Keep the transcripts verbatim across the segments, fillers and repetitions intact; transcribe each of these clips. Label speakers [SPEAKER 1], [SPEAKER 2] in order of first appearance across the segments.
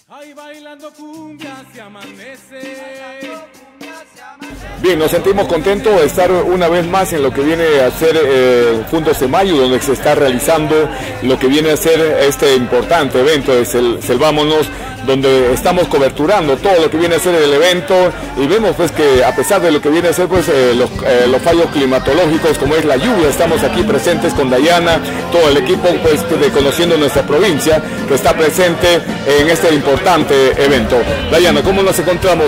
[SPEAKER 1] Ay, bailando cumbia se amanece.
[SPEAKER 2] Bien, nos sentimos contentos de estar una vez más en lo que viene a ser eh, Fundos de Mayo, donde se está realizando lo que viene a ser este importante evento de Sel Selvámonos, donde estamos coberturando todo lo que viene a ser el evento y vemos pues que a pesar de lo que viene a ser pues eh, los, eh, los fallos climatológicos como es la lluvia, estamos aquí presentes con Dayana, todo el equipo pues de Conociendo Nuestra Provincia que está presente en este importante evento. Dayana, ¿cómo nos encontramos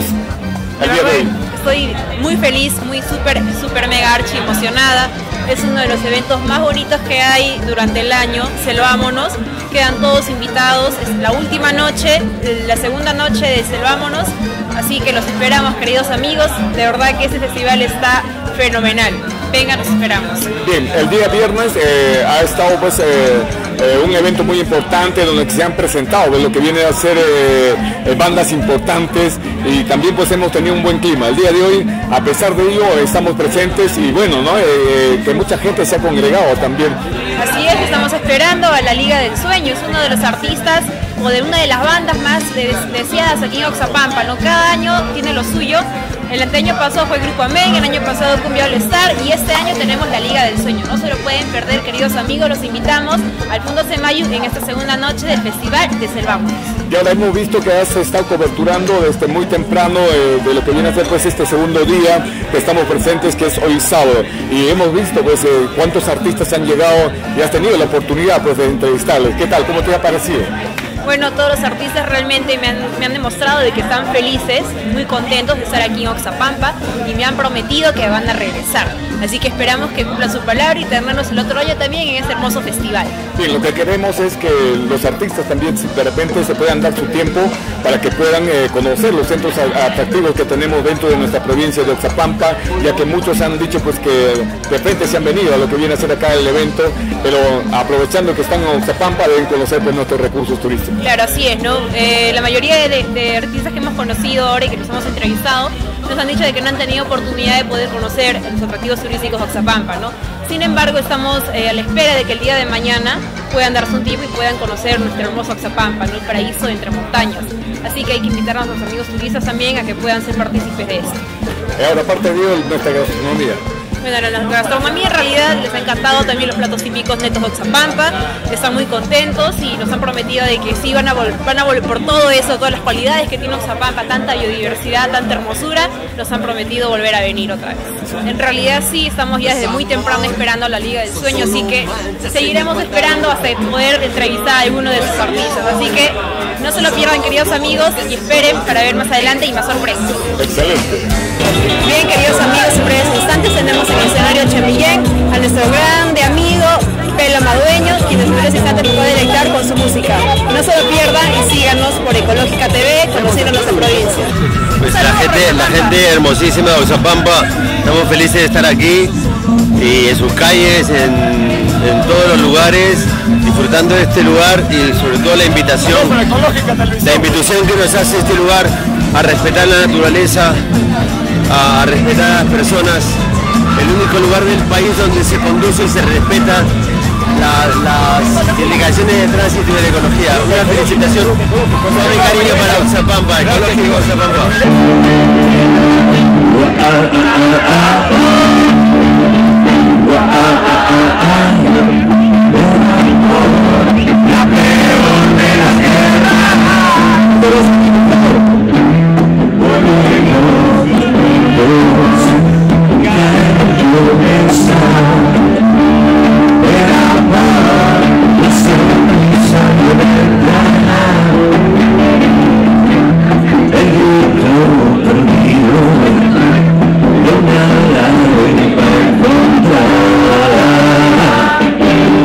[SPEAKER 2] el día de hoy?
[SPEAKER 3] Estoy muy feliz, muy súper, súper mega archi emocionada. Es uno de los eventos más bonitos que hay durante el año. Selvámonos, quedan todos invitados. Es la última noche, la segunda noche de Selvámonos. Así que los esperamos, queridos amigos. De verdad que este festival está fenomenal. Venga, nos esperamos.
[SPEAKER 2] Bien, el día viernes eh, ha estado pues eh, eh, un evento muy importante donde se han presentado pues, lo que viene a ser eh, eh, bandas importantes y también pues hemos tenido un buen clima. El día de hoy, a pesar de ello, estamos presentes y bueno, ¿no? Eh, que mucha gente se ha congregado también.
[SPEAKER 3] Así es, estamos esperando a la Liga del Sueño. Es uno de los artistas o de una de las bandas más deseadas aquí en Oxapampa, ¿no? Cada año tiene lo suyo. El año pasado fue Grupo Amén, el año pasado Cumbia All Star y este año tenemos la Liga del Sueño. No se lo pueden perder, queridos amigos, los invitamos al Fundos de Mayo en esta segunda noche del Festival de Selvámonos.
[SPEAKER 2] Y ahora hemos visto que has estado coberturando desde muy temprano eh, de lo que viene a ser pues este segundo día que estamos presentes, que es hoy sábado. Y hemos visto pues eh, cuántos artistas han llegado y has tenido la oportunidad pues de entrevistarles. ¿Qué tal? ¿Cómo te ha parecido?
[SPEAKER 3] Bueno, todos los artistas realmente me han, me han demostrado de que están felices, muy contentos de estar aquí en Oxapampa y me han prometido que van a regresar. Así que esperamos que cumplan su palabra y tenernos el otro año también en este hermoso festival.
[SPEAKER 2] Bien, lo que queremos es que los artistas también de repente se puedan dar su tiempo para que puedan eh, conocer los centros atractivos que tenemos dentro de nuestra provincia de Oxapampa, ya que muchos han dicho pues que de repente se han venido a lo que viene a ser acá el evento, pero aprovechando que están en Oxapampa deben conocer pues nuestros recursos turísticos.
[SPEAKER 3] Claro, así es, ¿no? Eh, la mayoría de, de artistas que hemos conocido ahora y que nos hemos entrevistado nos han dicho de que no han tenido oportunidad de poder conocer los atractivos turísticos de Oxapampa, ¿no? Sin embargo, estamos eh, a la espera de que el día de mañana puedan darse un tiempo y puedan conocer nuestro hermoso Oxapampa, ¿no? El paraíso entre montañas. Así que hay que invitar a nuestros amigos turistas también a que puedan ser partícipes de esto.
[SPEAKER 2] Y ahora, aparte de ello, nuestra gastronomía.
[SPEAKER 3] Bueno, la gastronomía en realidad les ha encantado también los platos típicos netos de Oxapampa, están muy contentos y nos han prometido de que sí van a volver, van a volver por todo eso, todas las cualidades que tiene Oxapampa, tanta biodiversidad, tanta hermosura, nos han prometido volver a venir otra vez. En realidad sí, estamos ya desde muy temprano esperando a la Liga del Sueño, así que seguiremos esperando hasta poder entrevistar a alguno de sus artistas, así que no se lo pierdan, queridos amigos, y esperen para ver más adelante y más sorpresas.
[SPEAKER 2] Excelente.
[SPEAKER 3] Bien, queridos amigos, en breves instantes tenemos en el escenario Chemillén a nuestro grande amigo Pelo Madueño, quien en breves instantes nos puede deleitar con su música. No se lo pierdan y síganos por Ecológica T V, conociendo nuestra provincia.
[SPEAKER 4] Pues la gente, la gente hermosísima de Oxapampa, estamos felices de estar aquí y en sus calles, en, en todos los lugares, disfrutando de este lugar y sobre todo la invitación, la invitación que nos hace este lugar a respetar la naturaleza, a respetar a las personas, el único lugar del país donde se conduce y se respeta la, las indicaciones de tránsito y de la ecología. Una felicitación, con todo mi cariño para Oxapampa, Ecológico Oxapampa.
[SPEAKER 5] Perdido, no me ha dado ni para encontrar.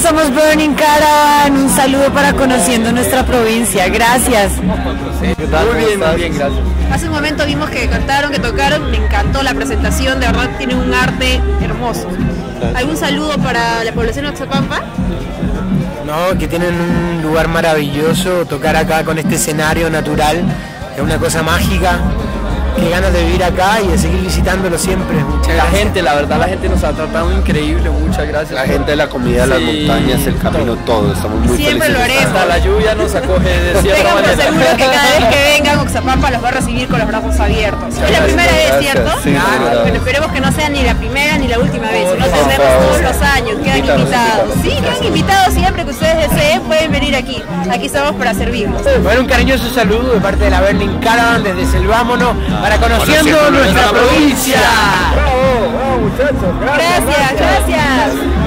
[SPEAKER 5] Nosotros somos Burning Caravan, un saludo para Conociendo Nuestra Provincia, gracias.
[SPEAKER 6] ¿Qué tal? Muy bien, muy bien, gracias.
[SPEAKER 3] Hace un momento vimos que cantaron, que tocaron, me encantó la presentación, de verdad tienen un arte hermoso. ¿Algún saludo para la población de Oxapampa?
[SPEAKER 7] No, que tienen un lugar maravilloso, tocar acá con este escenario natural, es una cosa mágica. Qué ganas de vivir acá y de seguir visitándolo siempre. Muchas
[SPEAKER 6] la
[SPEAKER 7] gracias.
[SPEAKER 6] gente, la verdad, la gente nos ha tratado increíble, muchas gracias.
[SPEAKER 4] La gente, la comida, sí, las montañas, el camino, todo, estamos muy
[SPEAKER 3] siempre
[SPEAKER 4] felices.
[SPEAKER 3] Siempre lo haremos.
[SPEAKER 6] Hasta la lluvia nos acoge de cierta
[SPEAKER 3] Tengan
[SPEAKER 6] manera.
[SPEAKER 3] por seguro que cada vez que vengan Oxapampa los va a recibir con los brazos abiertos.
[SPEAKER 4] Gracias,
[SPEAKER 3] es la primera
[SPEAKER 4] gracias,
[SPEAKER 3] vez, ¿cierto?
[SPEAKER 4] sí,
[SPEAKER 3] claro. Bueno, esperemos que no sea ni la primera ni la última vez, no tendremos todos los años, quedan
[SPEAKER 4] Invítanos,
[SPEAKER 3] invitados.
[SPEAKER 4] invítanos.
[SPEAKER 3] Sí, quedan invitados siempre que ustedes deseen, pueden venir aquí. Aquí estamos para servirlos.
[SPEAKER 7] Bueno, un cariñoso saludo de parte de la Burning Caravan desde Selvámonos para Conociendo Nuestra Provincia.
[SPEAKER 2] Bravo, bravo muchachos, gracias.
[SPEAKER 3] Gracias, gracias.